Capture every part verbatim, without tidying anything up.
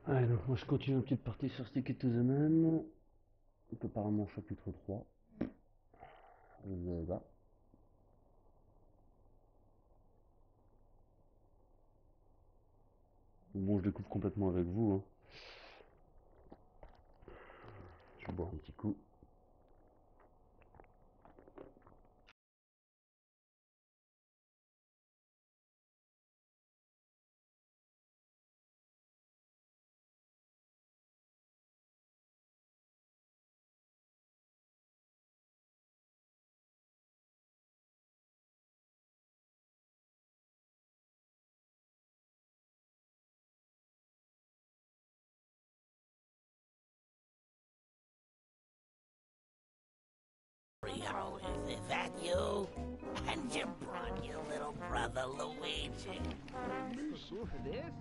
Allez, donc moi je continue une petite partie sur Stick It to the Man. Apparemment chapitre trois. Voilà. Bon, je découvre complètement avec vous. Hein. Je vais boire un petit coup. Rio, is, is that you? And you brought your little brother Luigi. You sure for this?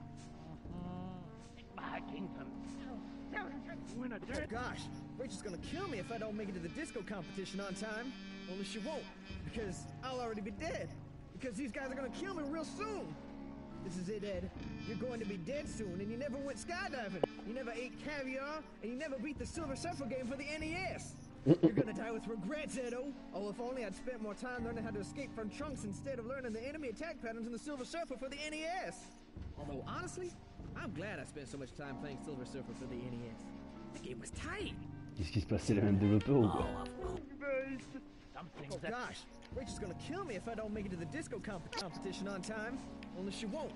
Barking from... When I did? Oh gosh, Rachel's gonna kill me if I don't make it to the disco competition on time. Only she won't, because I'll already be dead. Because these guys are gonna kill me real soon. This is it, Ed. You're going to be dead soon, and you never went skydiving. You never ate caviar, and you never beat the Silver Surfer game for the N E S. You're gonna die with regrets, Edo. Oh, if only I'd spent more time learning how to escape from Trunks instead of learning the enemy attack patterns in the Silver Surfer for the N E S. Although, honestly, I'm glad I spent so much time playing Silver Surfer for the N E S. The game was tight. Qu'est-ce qui se passe? C'est les mêmes développeurs ou quoi? Oh gosh, Rachel's gonna kill me if I don't make it to the disco comp competition on time. Only she won't.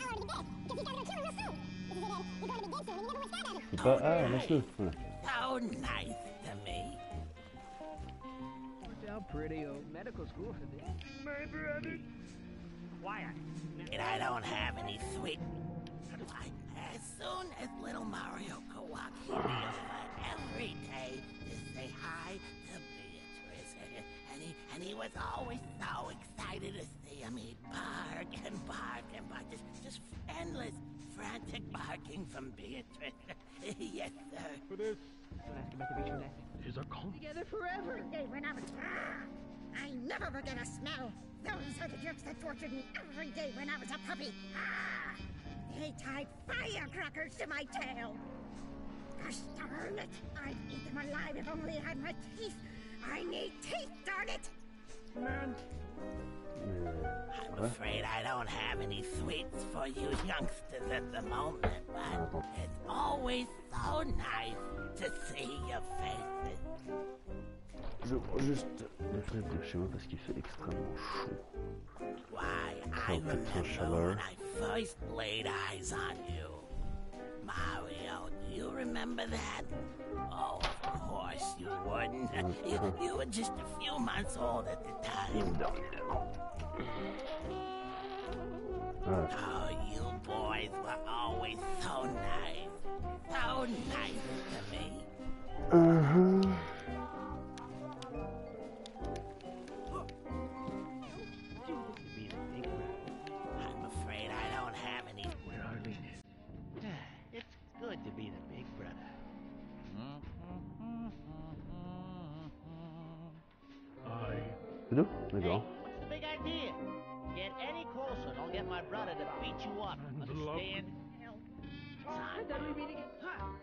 C'est pas... Ah, lâche-le. Voilà. So nice to me. Worked out pretty old medical school for this. My brother. Quiet. And I don't have any sweet... Why, as soon as little Mario could walk, he'd be over every day to say hi to Beatrice. And he, and he was always so excited to see him. He'd bark and bark and bark. Just, just endless, frantic barking from Beatrice. Yes, sir. For this is a con. Together forever. Day when I was... Ah, I never forget a smell. Those are the jerks that tortured me every day when I was a puppy. Ah, they tied firecrackers to my tail. Gosh darn it. I'd eat them alive if only I had my teeth. I need teeth, darn it. Man. I'm afraid I don't have any sweets for you youngsters at the moment, but it's always so nice to see your faces. Je prends juste les fenêtres de chez moi parce qu'il fait extrêmement chaud. Why, I remember when I first laid eyes on you. Mario, do you remember that? Oh, of course you wouldn't. You, you were just a few months old at the time. Oh, you boys were always so nice. So nice to me. Uh-huh. I'm afraid I don't have any. Where are they? It's good to be the big brother. I. C'est tout? Hey, D'accord. what's the big idea? Get any closer and I'll get my brother to beat you up. And Understand? Son.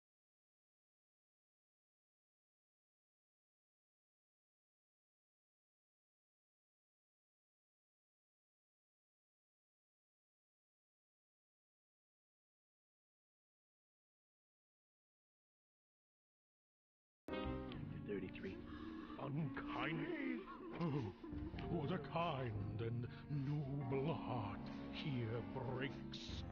thirty-three. Unkind. Oh, 'twas a kind and noble heart here breaks.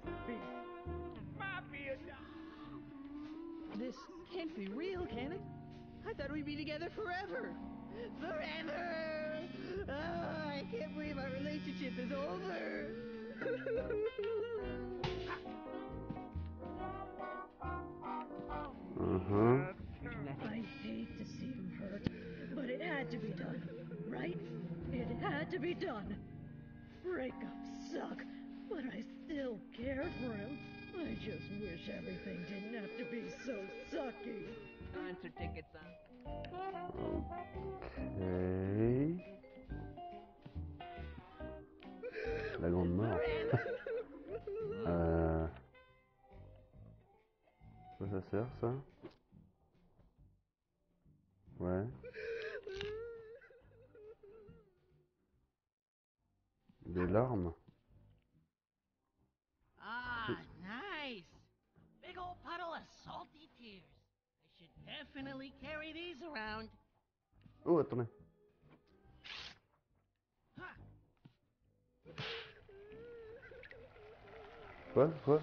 This can't be real, can it? I thought we'd be together forever. Forever! Oh, I can't believe our relationship is over. Uh-huh. I hate to see him hurt, but it had to be done, right? It had to be done. Breakups suck, but I still care for him. I just wish everything didn't have to be so sucky. Concert tickets on. Okay. La grande mort. euh... ça sert ça? Ouais. Des larmes? Ah, nice. Big old puddle of salty tears. I should definitely carry these around. Oh, attendez. Quoi? Quoi?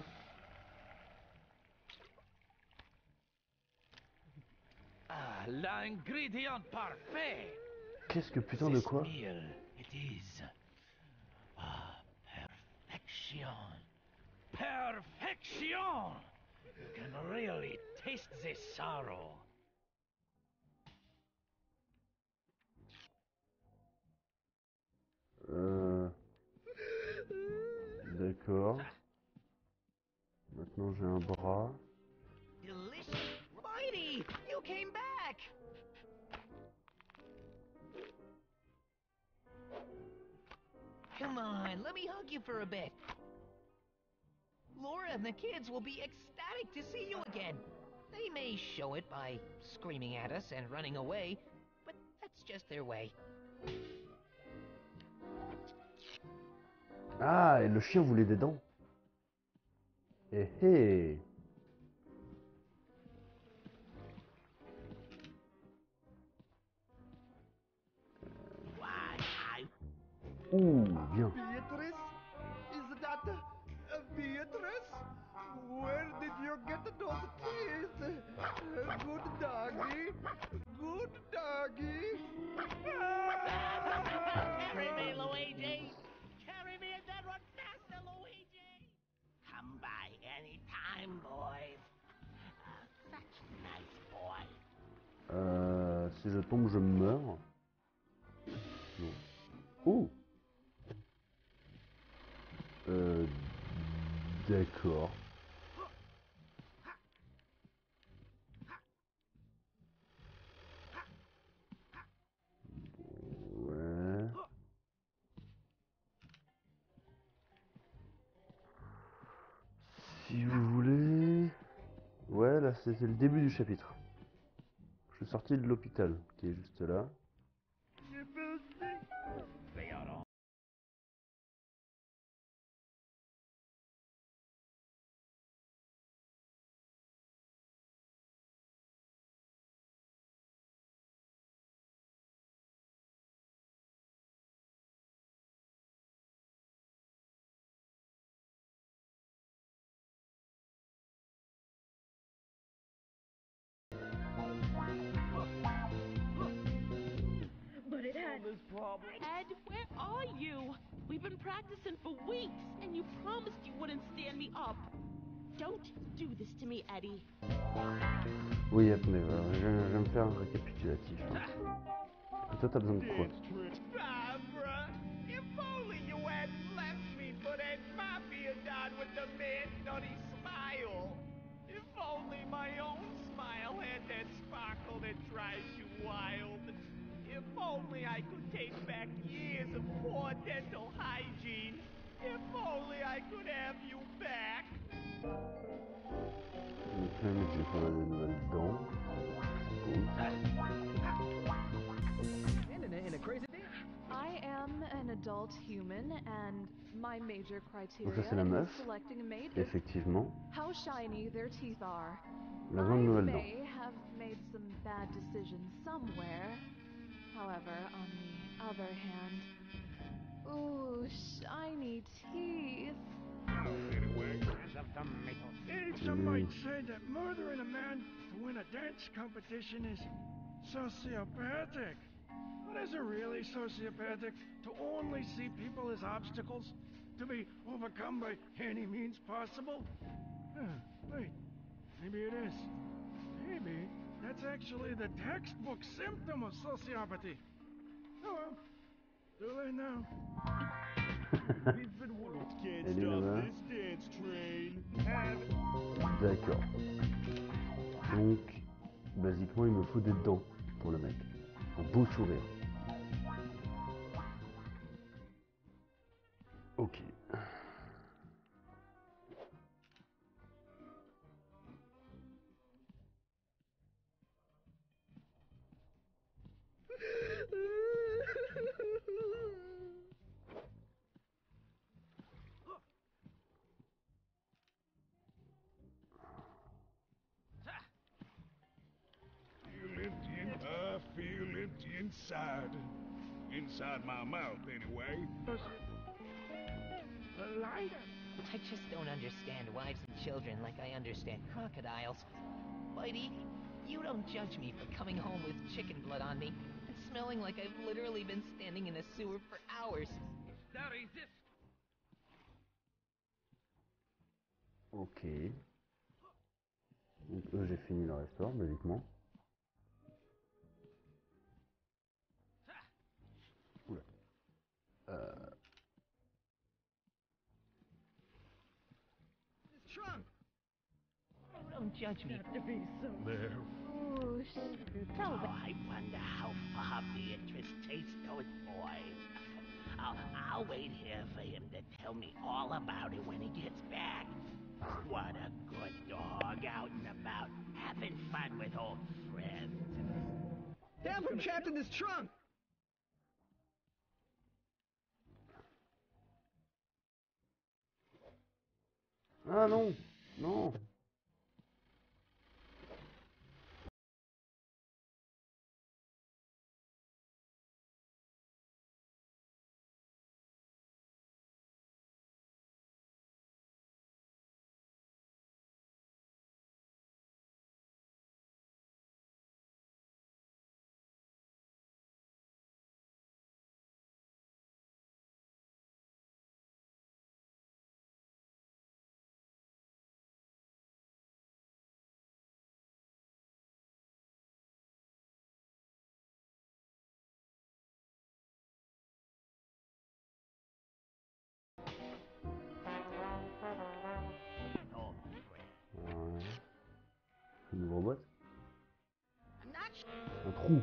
Ah, l'ingrédient parfait. Qu'est-ce que putain de quoi? This meal, it is. Ah, perfection. Perfection! You can really taste the sorrow. Euh... D'accord. Maintenant j'ai un bras. Delicious. Mighty, you came back. Come on, let me hug you for a bit. Laura and the kids will be ecstatic to see you again. They may show it by screaming at us and running away, but that's just their way. Ah, et le chien voulait des dents. Eh eh. Why, I... Ouh, bien. Beatrice? Is that uh, Beatrice? Where did you get those teeth? Uh, good doggy. Good doggy. Carry me, Luigi! Carry me and then run faster, Luigi! Come by any time, boys. Uh, such nice boys. Euh, si je tombe, je meurs. Non. Ouh. Euh, d'accord. Ouais. Si vous voulez... Ouais, là c'était le début du chapitre. Je suis sorti de l'hôpital, qui est juste là. They are all. But it had... Ed, where are you? We've been practicing for weeks, and you promised you wouldn't stand me up. Don't do this to me, Eddie. Oui, attendez, euh, je, je vais me faire un récapitulatif. Hein. Et toi, t'as besoin de quoi? Barbara, if only you hadn't left me for that mafia don with the mad nutty smile. If only my own smile had that sparkle that drives you wild. If only I could take back years of poor dental hygiene. If only I could have you back. Donc là, mais j'ai pas mal de nouvelles dents. In a, in a crazy day. I am an adult human, and my major Donc ça criteria c'est la in meuf, selecting a mate is effectivement. how shiny their teeth are. La I grande nouvelle dent. may have made some bad decisions somewhere. However, on the other hand, ooh, shiny teeth. Some might say that murdering a man to win a dance competition is sociopathic. But is it really sociopathic to only see people as obstacles to be overcome by any means possible? Huh, wait, maybe it is. Maybe that's actually the textbook symptom of sociopathy. Oh well, too late now. Elle est là-bas. D'accord. Donc, basiquement, il me faut des dents pour le mec. Un beau sourire. Ok. inside. Inside my mouth, anyway. The lighter. I just don't understand wives and children like I understand crocodiles. Whitey, you don't judge me for coming home with chicken blood on me and smelling like I've literally been standing in a sewer for hours. Ok. Donc eux j'ai fini leur histoire, basiquement. Oula. Euh... Trunk! Don't judge me. There. Ooh, sh- so Oh, bad. I wonder how far Beatrice takes those boys. I'll, I'll wait here for him to tell me all about it when he gets back. What a good dog, out and about, having fun with old friends. They have him trapped in this trunk! Ah non! Non! Old friend. Ouais. Une nouvelle boîte? I'm not sure. Un trou!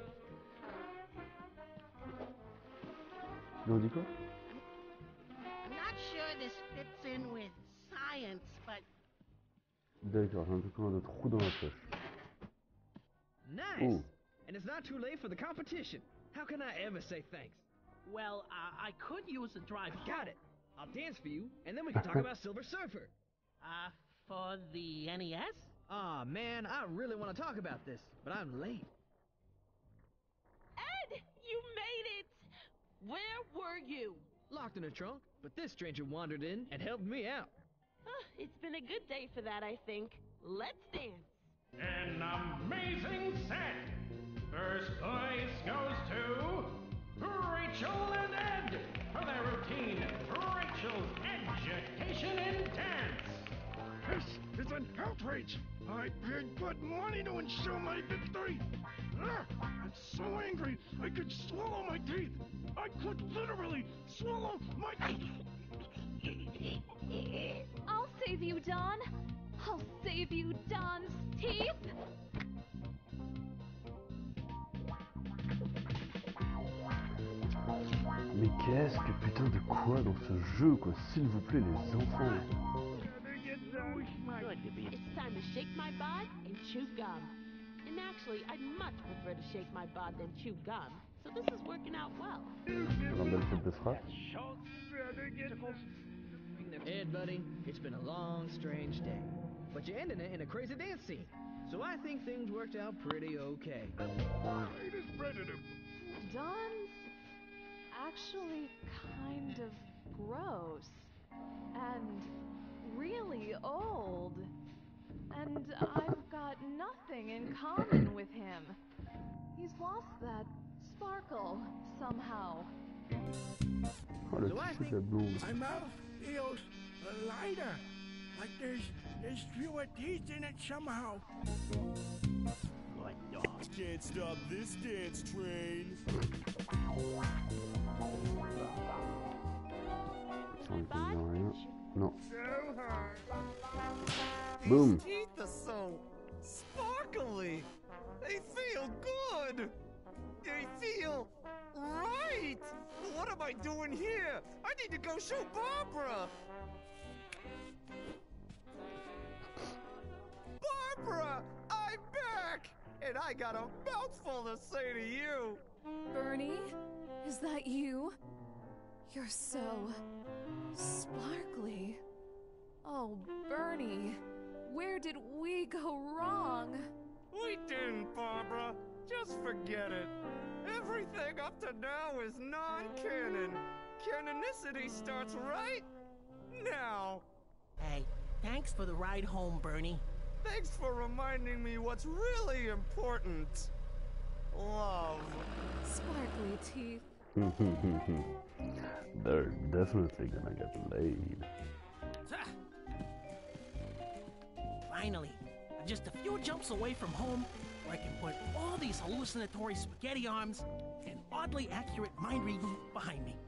Tu dit quoi? I'm not sure this fits in with science, but D'accord, j'ai un peu comme un trou dans la poche. Nice! Ooh. And it's not too late for the competition. How can I ever say thanks? Well, uh, I could use a drive. Got it! I'll dance for you, and then we can talk about Silver Surfer. Uh, for the N E S? Aw, man, I really want to talk about this, but I'm late. Ed, you made it! Where were you? Locked in a trunk, but this stranger wandered in and helped me out. Ah, it's been a good day for that, I think. Let's dance. An amazing set! First place goes to Rachel and Ed for their routine, Rachel's Education in Dance. This is an outrage! I paid good money to ensure my victory! Ah, I'm so angry I could swallow my teeth! I could literally swallow my I'll save you, Don. I'll save you, Don's teeth. Mais qu'est-ce que putain de quoi dans ce jeu, quoi? S'il vous plaît, les enfants! good to be. It's time to shake my bod and chew gum. And actually, I'd much prefer to shake my bod than chew gum, so this is working out well. Un bel faute de frappe. Ed, buddy, it's been a long, strange day. But you ended it in a crazy dance scene. So I think things worked out pretty okay. Don's actually kind of gross. And really old. And I've got nothing in common with him. He's lost that sparkle somehow. Oh, le So I petit think de la blonde. My mouth feels lighter. Like there's there's fewer teeth in it somehow. Good dog. Can't stop this dance train. Ça ne convient rien. Non. These Boom. teeth are so sparkly. They feel good. They feel right. What am I doing here? I need to go show Barbara. Barbara, I'm back, and I got a mouthful to say to you. Bernie, is that you? You're so sparkly. Oh, Bernie, where did we go wrong? We didn't, Barbara. Just forget it. Everything up to now is non-canon. Canonicity starts right now. Hey, thanks for the ride home, Bernie. Thanks for reminding me what's really important. Love. Sparkly teeth. They're definitely gonna get laid. Finally, I'm just a few jumps away from home, where I can put all these hallucinatory spaghetti arms and oddly accurate mind reading behind me.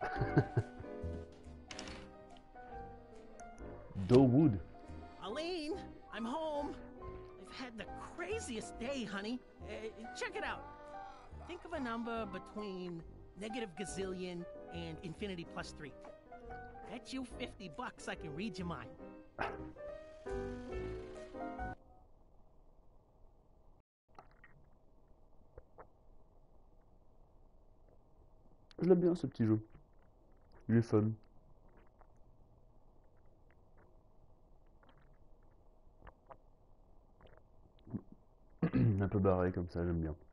Dowood. Aline, I'm home. I've had the craziest day, honey. Uh, check it out. Think of a number between negative gazillion and infinity plus three. Bet you fifty bucks I can read your mind. Je l'aime bien ce petit jeu. Il est fun. Un peu barré comme ça, j'aime bien.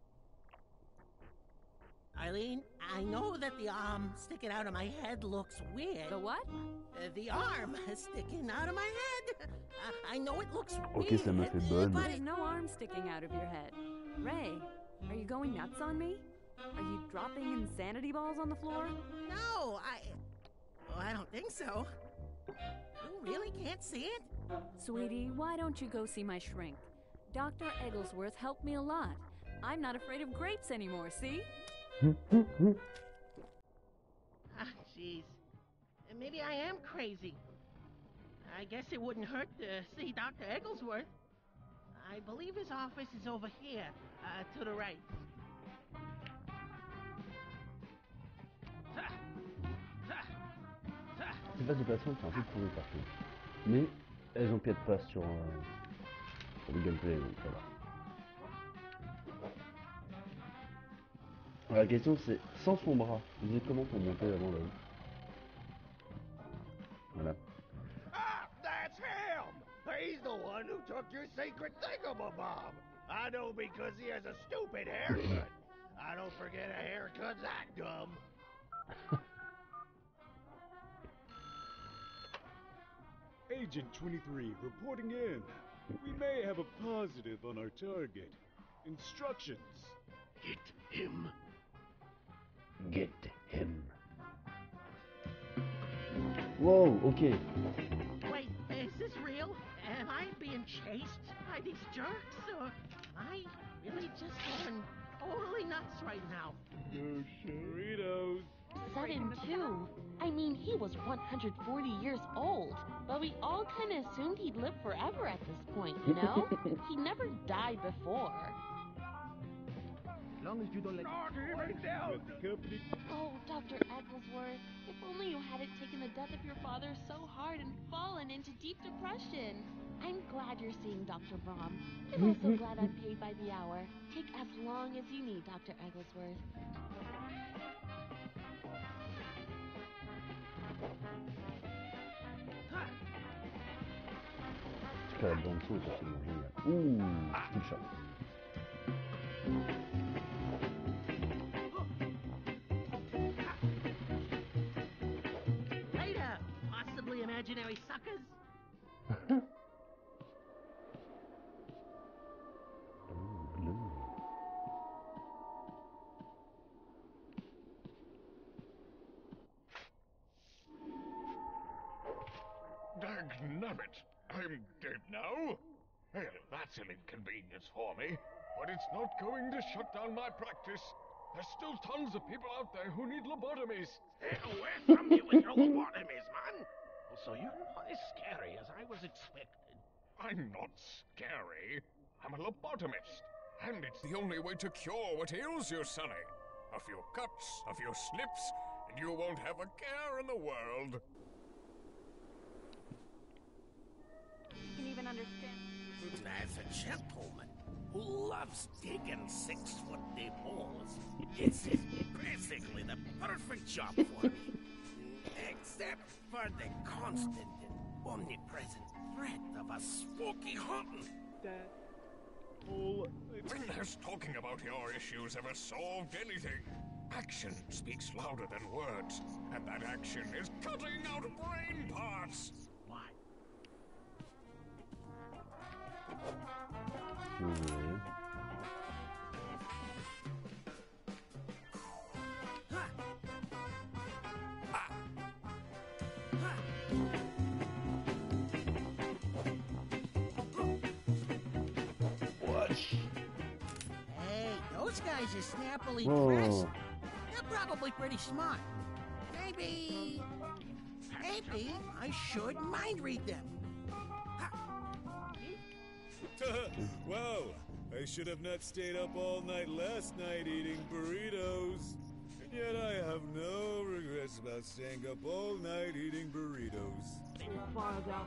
Eileen, I know that the arm sticking out of my head looks weird. The what? Uh, the arm sticking out of my head. Uh, I know it looks Ok, weird. ça me fait bonne. There's no arm sticking out of your head. Ray, are you going nuts on me? Are you dropping insanity balls on the floor? No, I... Well, I don't think so. You really can't see it? Sweetie, why don't you go see my shrink? Doctor Egglesworth helped me a lot. I'm not afraid of grapes anymore, see? Ah, jeez. Maybe I am crazy. I guess it wouldn't hurt to see Doctor Egglesworth. I believe his office is over here, uh, to the right. Ces phases de placement sont un peu pourries par contre. Mais elles empiètent pas sur, euh, sur le gameplay, donc ça va. La question c'est, sans son bras, vous savez comment pour monter avant l'homme? Voilà. Ah, that's him! He's the one who took your secret thingamabob! I know because he has a stupid haircut. I don't forget a haircut that dumb. Agent twenty-three, reporting in. We may have a positive on our target. Instructions. Get him. Get him. Whoa, okay. Wait, is this real? Am I being chased by these jerks? Or am I really just going totally nuts right now? No Doritos. Sudden, too. I mean, he was one hundred forty years old, but we all kind of assumed he'd live forever at this point, you know? He never died before. As long as you don't let... Oh, Doctor Egglesworth, if only you hadn't taken the death of your father so hard and fallen into deep depression. I'm glad you're seeing Doctor Brahm. I'm also glad I'm paid by the hour. Take as long as you need, Doctor Egglesworth. En tout cas, la bande son est absolument géniale. Ouh, petit chat. Later, possibly imaginary suckers. Dagnabbit, I'm dead now? Well, that's an inconvenience for me, but it's not going to shut down my practice. There's still tons of people out there who need lobotomies. Hey, away from me with your lobotomies, man! So you're not as scary as I was expecting. I'm not scary. I'm a lobotomist. And it's the only way to cure what ails you, Sonny. A few cuts, a few snips, and you won't have a care in the world. You can even understand. As a gentleman who loves digging six-foot deep holes, this is basically the perfect job for me. Except for the constant and omnipresent threat of a spooky haunting. Dad, whole... When has talking about your issues ever solved anything? Action speaks louder than words, and that action is cutting out brain parts! What? Mhm. What? Hey, those guys are snappily Whoa. dressed. They're probably pretty smart. Maybe... Maybe I should mind read them. Wow, I should have not stayed up all night last night eating burritos. And yet I have no regrets about staying up all night eating burritos. Fargo.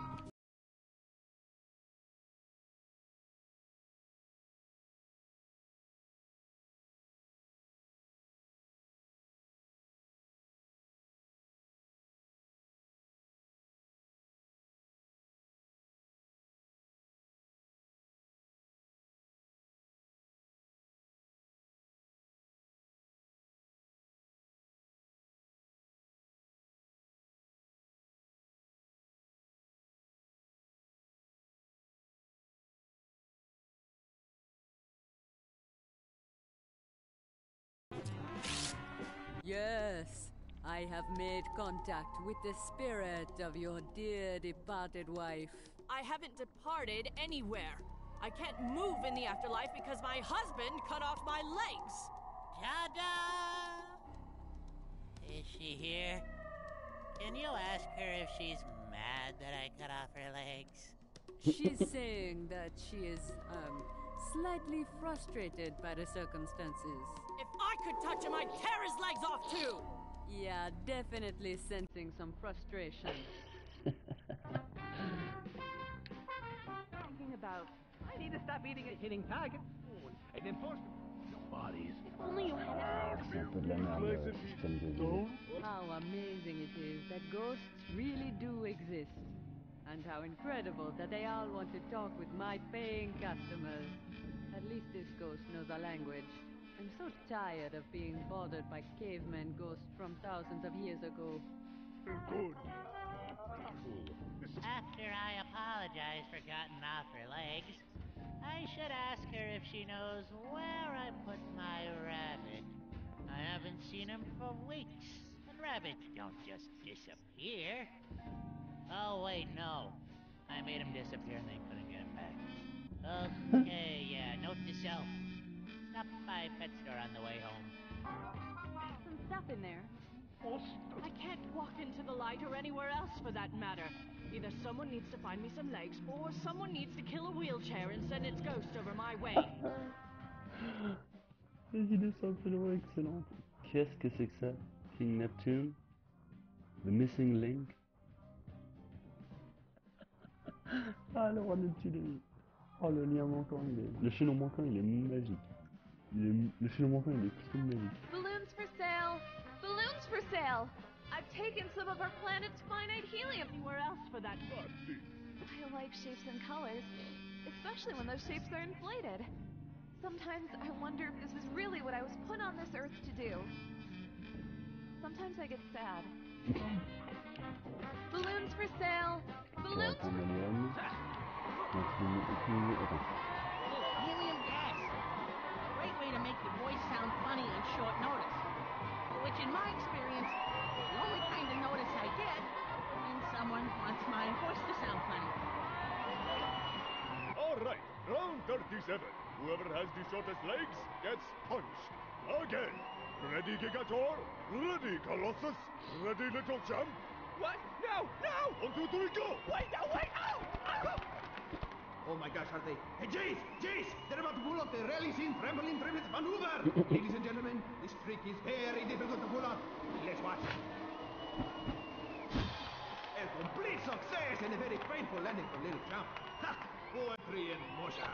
Yes, I have made contact with the spirit of your dear departed wife. I haven't departed anywhere. I can't move in the afterlife because my husband cut off my legs. Ta-da! Is she here? Can you ask her if she's mad that I cut off her legs? She's saying that she is, um, slightly frustrated by the circumstances. If I could touch him, I'd tear his legs off too! Yeah, definitely sensing some frustration. Thinking about, I need to stop eating a hitting target. And enforcement. Bodies. If only you had a... C'est un peu de la merde, euh, système de vie. How amazing it is that ghosts really do exist. And how incredible that they all want to talk with my paying customers. At least this ghost knows our language. I'm so tired of being bothered by caveman ghosts from thousands of years ago. Good. After I apologize for cutting off her legs, I should ask her if she knows where I put my rabbit. I haven't seen him for weeks, and rabbits don't just disappear. Oh, wait, no. I made him disappear and they couldn't get him back. Okay, yeah, note to self. Stop by pet store on the way home. Some stuff in there. I can't walk into the light or anywhere else for that matter. Either someone needs to find me some legs, or someone needs to kill a wheelchair and send its ghost over my way. Les idées sont absolument excellentes. Qu'est-ce que c'est que ça? King Neptune? The Missing Link? Ah, le roi Neptune. Oh, le lien manquant, il est... Le chaînon manquant, il est magique. Il est... Le chaînon manquant, il est trop magique. Balloons for sale! Balloons for sale! I've taken some of our planet's finite helium. Anywhere else for that. I like shapes and colors, especially when those shapes are inflated. Sometimes I wonder if this is really what I was put on this earth to do. Sometimes I get sad. Balloons for sale! Balloons for Helium gas. Great way to make your voice sound funny on short notice. Which, in my experience, the only kind of notice I get when someone wants my voice to sound funny. All right, round thirty-seven. Whoever has the shortest legs gets punched. Again. Ready, Gigator? Ready, Colossus? Ready, Little Champ? What? No! No! One, two, three, go! Wait, no, wait! Ow! Ow! Oh my gosh, are they... Hey, Jace! Jace! They're about to pull off the rally-scene trampoline trapeze maneuver! Ladies and gentlemen, this trick is very difficult to pull off. Let's watch. A complete success and a very painful landing for Little Champ. Ha! Poetry in motion.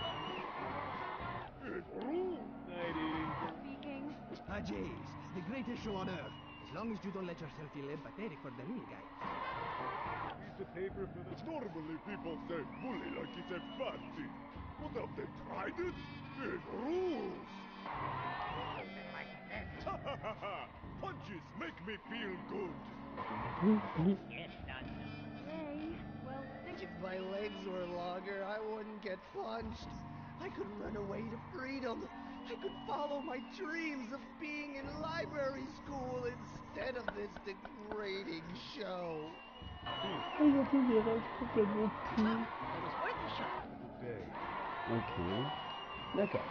Speaking. Ah, Jace, the greatest show on earth. As long as you don't let yourself feel empathetic for the real guys. Piece of paper for the... Normally people say bully like it's a bad thing. But have they tried it? It rules! Ha ha ha ha! Punches make me feel good! Get done. Hey, well, If my legs were longer, I wouldn't get punched. I could run away to freedom. I could follow my dreams of being in library school instead of this degrading show. Ils ont tous des rêves complètement pourris. It was worth a shot. Ok. D'accord.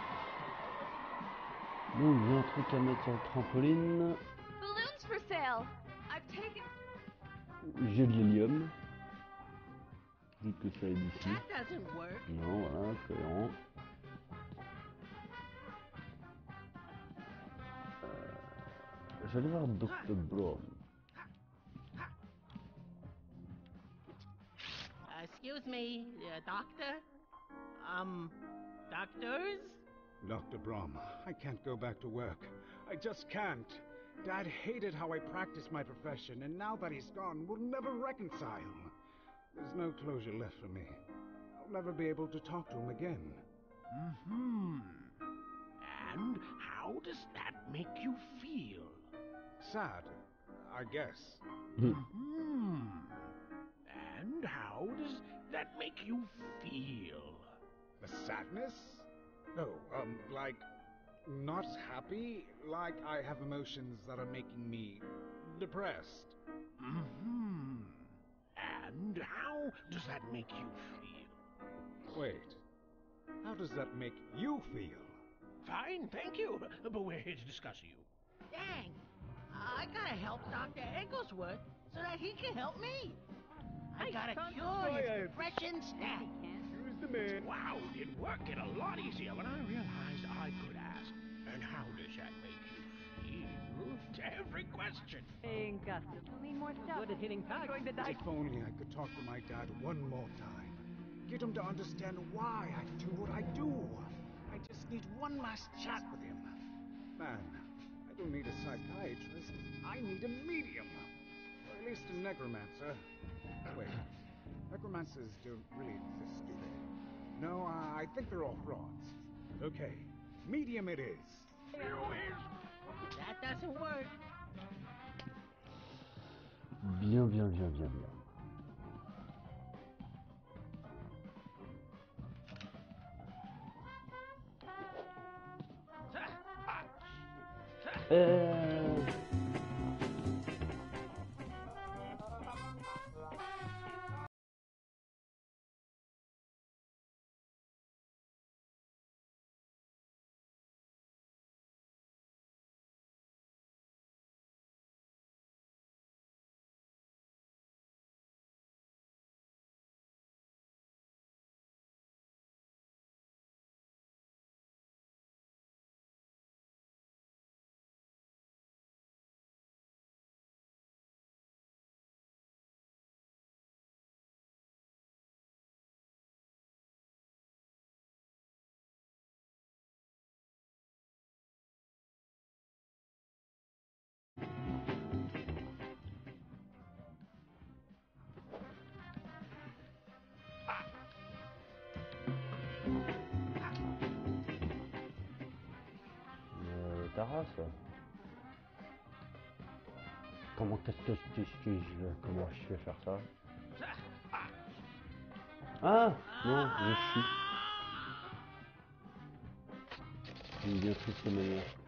Donc j'ai un truc à mettre sur le trampoline. balloons for sale. I've taken. J'ai de l'hélium. Dites que ça est d'ici. That doesn't work. Non, voilà, cohérent. Euh, je vais aller voir docteur Brom. Uh, excuse me, uh, doctor? Um, doctors? Doctor Brom, I can't go back to work. I just can't. Dad hated how I practiced my profession, and now that he's gone, we'll never reconcile. There's no closure left for me. I'll never be able to talk to him again. Hmm. And how does that make you feel? Sad, I guess. Hmm. And how does that make you feel? The sadness? Oh, um, like, not happy? Like I have emotions that are making me depressed. Hmm. And how does that make you feel? Wait, how does that make you feel? Fine, thank you. But we're here to discuss you. Dang. I gotta help Doctor Egglesworth so that he can help me. I gotta cure his depression stat. Use the man. Wow, it worked it a lot easier when I realized I could ask. And how does that make you feel? To every question. Paying customer. Need more stuff. Good at hitting packs. Going to die. If only I could talk to my dad one more time. Get him to understand why I do what I do. I just need one last chat with him. Man, I don't need a psychiatrist. I need a medium. Or at least a necromancer. Wait, necromancers don't really exist, do they? No, uh, I think they're all frauds. Okay, medium it is. That doesn't work. Bien, bien, bien, bien, bien. Euh... Euh, ta race. Comment qu'est-ce que je, je, je, comment je vais faire ça? Ah non, je suis. Une bien triste manière.